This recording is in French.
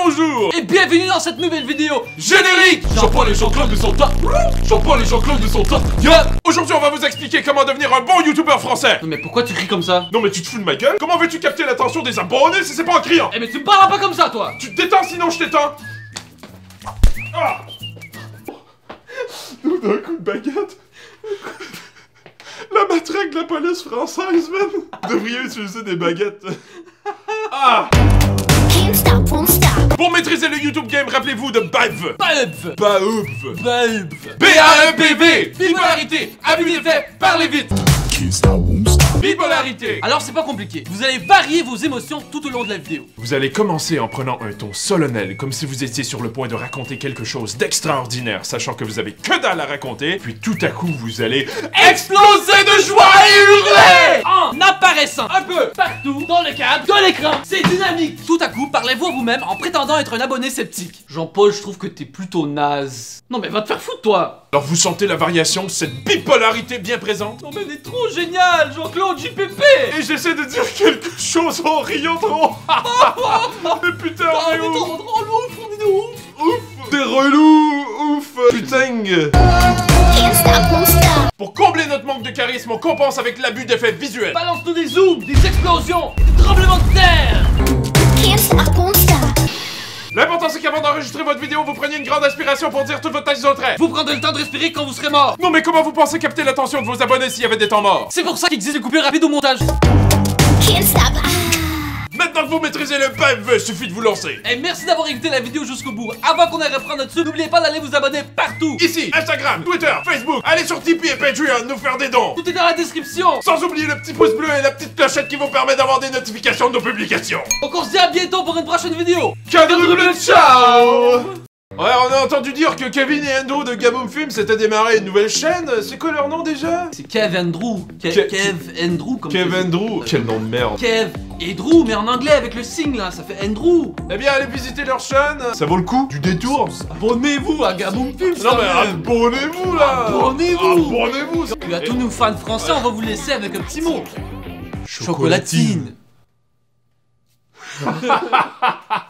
bonjour et bienvenue dans cette nouvelle vidéo générique. Jean-Paul et Jean-Claude de son tas. Jean-Paul et Jean-Claude de son tas. Aujourd'hui, on va vous expliquer comment devenir un bon youtubeur français. Non mais pourquoi tu cries comme ça? Non mais tu te fous de ma gueule? Comment veux-tu capter l'attention des abonnés si c'est pas en criant? Eh mais tu me parleras pas comme ça toi! Tu te détends sinon je t'éteins. Ah. D'un coup de baguette. La matraque de la police française, man. Vous devriez utiliser des baguettes. Ah. Pour maîtriser le YouTube game, rappelez-vous de BAEV. BAEV. B-A-E-P-V. Bipolarité. Abus d'effet, parlez vite. Bipolarité. Alors c'est pas compliqué, vous allez varier vos émotions tout au long de la vidéo. Vous allez commencer en prenant un ton solennel, comme si vous étiez sur le point de raconter quelque chose d'extraordinaire, sachant que vous avez que dalle à raconter, puis tout à coup vous allez exploser de joie et hurler En apparaissant un peu partout dans le cadre de l'écran. C'est dynamique. Tout à coup, parlez-vous à vous-même en prétendant être un abonné sceptique. Jean-Paul, je trouve que t'es plutôt naze. Non mais va te faire foutre toi. Alors vous sentez la variation, cette bipolarité bien présente? Non mais elle est trop géniale, Jean-Claude JPP. Et j'essaie de dire quelque chose en riant trop. Mais putain, on est mais où? trop drôle, ouf, on est de ouf. Ouf. T'es relou, ouf. Putain. Pour combler notre manque de charisme, on compense avec l'abus d'effets visuels. Balance-nous des zooms, des explosions, et des tremblements de terre. L'important c'est qu'avant d'enregistrer votre vidéo, vous preniez une grande aspiration pour dire toute votre tâche au trait. Vous prendrez le temps de respirer quand vous serez mort. Non mais comment vous pensez capter l'attention de vos abonnés s'il y avait des temps morts? C'est pour ça qu'il existe des coupures rapides au montage. Maintenant que vous maîtrisez le BAEV, suffit de vous lancer. Et merci d'avoir écouté la vidéo jusqu'au bout. Avant qu'on aille reprendre notre dessus, n'oubliez pas d'aller vous abonner partout. Ici, Instagram, Twitter, Facebook, allez sur Tipeee et Patreon nous faire des dons. Tout est dans la description. Sans oublier le petit pouce bleu et la petite clochette qui vous permet d'avoir des notifications de nos publications. Donc on se dit à bientôt pour une prochaine vidéo. Quadruple ciao. Ouais, on a entendu dire que Kevin et Andrew de Gaboom Film s'étaient démarré une nouvelle chaîne. C'est quoi leur nom déjà? C'est Kev Andrew. Kev Andrew comme Kev Andrew. Quel nom de merde. Kev et Drew, mais en anglais avec le signe là, ça fait Andrew. Eh bien, allez visiter leur chaîne. Ça vaut le coup du détour. Abonnez-vous à Gaboom Film. Non mais abonnez-vous là. Abonnez-vous. Et à tous nos fans français, on va vous laisser avec un petit mot. Chocolatine.